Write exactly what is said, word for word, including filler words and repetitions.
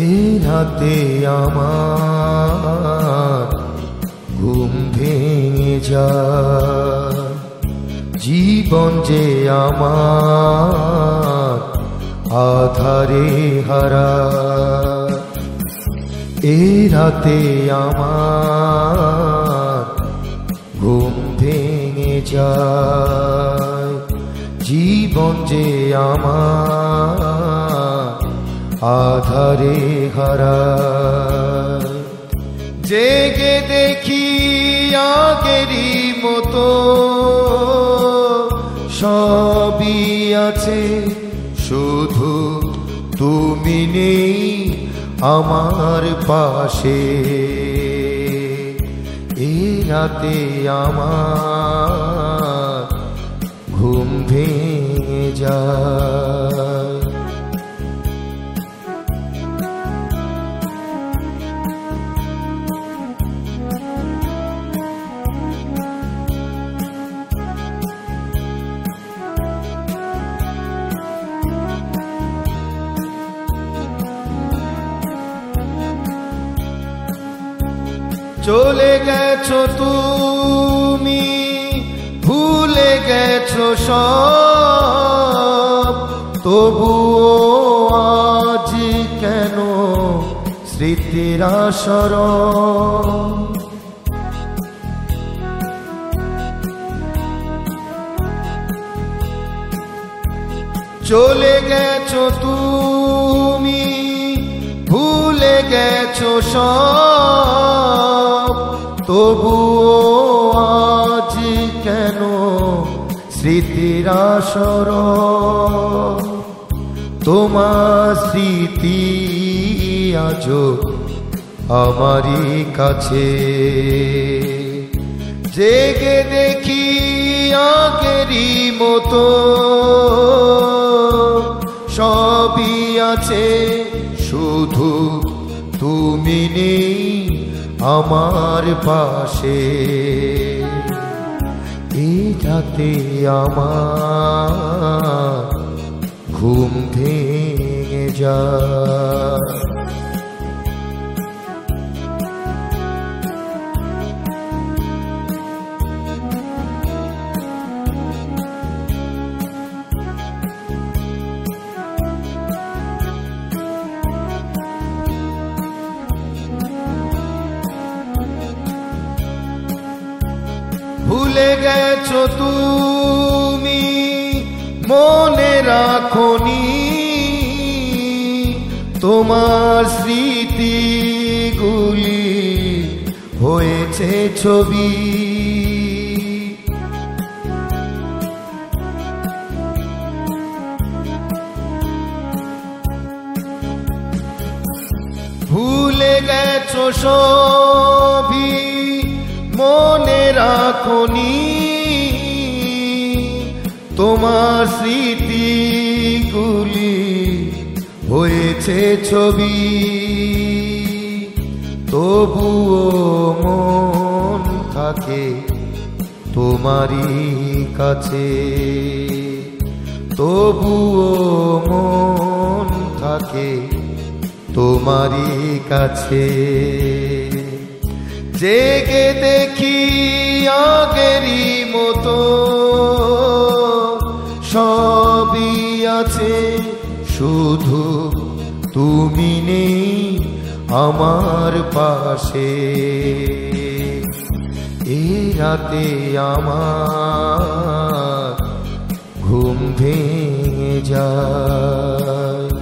এই রাতে আমার ঘুম ভেঙে যায়, জীবন যে আমার আধারে হারায়। এই রাতে আমার ঘুম ভেঙে যায়, জীবন যে আমার আধারে হারায়। জেগে দেখি আগেরই মতো সবই আছে, শুধু তুমি নেই আমার পাশে। এই রাতে আমার ঘুম ভেঙে যায়। চলে গেছো তুমি, ভুলে গেছো সব, তবুও আজ কেন স্মৃতির আসরণ। চলে গেছো তুমি, ভুলে গেছো সব, তবুও আজ কেন স্মৃতির আসরণ। তোমার স্মৃতি আজও আমারই কাছে, জেগে দেখি আগেরই মতো সবই আছে, শুধু তুমি নেই আমার পাশে। এই রাতে আমার ঘুম ভেঙে যায়। ভুলে গেছো তুমি, মনে রাখোনি তোমার স্মৃতিগুলি হয়েছে ছবি। ভুলে গেছো সবই, মনে রাখোনি তোমার স্মৃতিগুলি হয়েছে ছবি। তবুও মন থাকে তোমারই কাছে, তবুও মন থাকে তোমারই কাছে। জেগে দেখি আগেরই মতো সবই আছে, শুধু তুমি নেই আমার পাশে। এই রাতে আমার ঘুম ভেঙে যায়।